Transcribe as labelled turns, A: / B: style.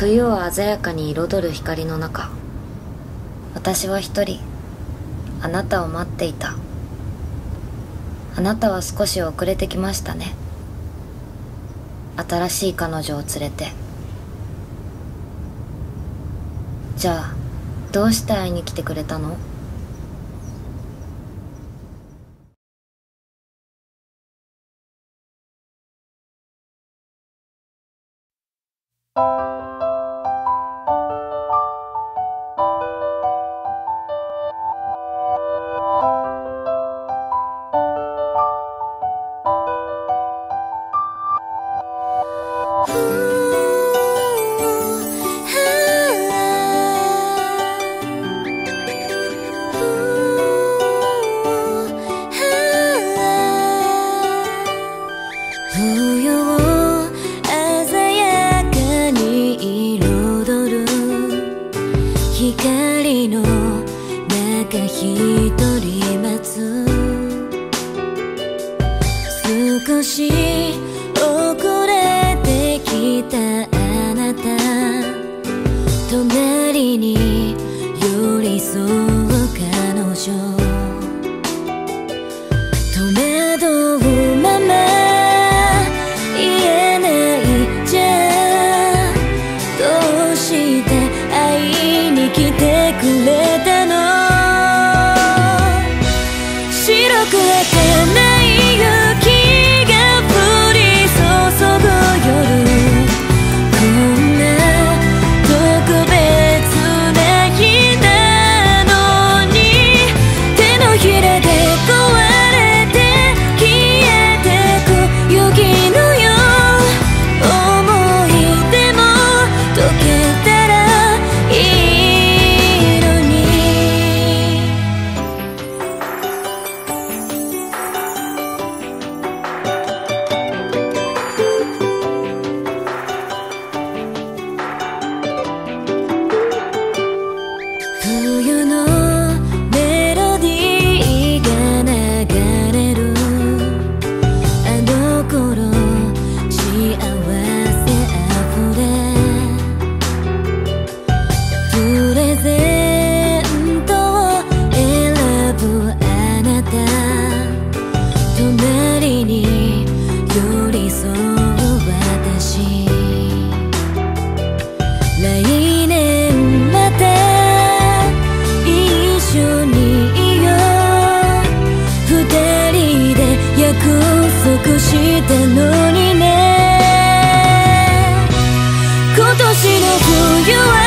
A: 冬を鮮やかに彩る光の中、私は一人あなたを待っていた。あなたは少し遅れてきましたね。新しい彼女を連れて。じゃあどうして会いに来てくれたの？
B: 光の中一人待つ。少し遅れてきたあなた、隣に寄り添う彼女、戸惑うまま言えないじゃ、どうして会いに来てくれたの？白く儚い雪が降り注ぐ夜、こんな特別な日なのに、手のひらで壊れて消えてく雪のよう、思い出も溶けたらいいのに。冬のメロディーが流れる、あの頃幸せあふれ、プレゼントを選ぶあなた、隣に寄り添う私、来年また一緒にいよう、二人で約束したのにね。今年の冬は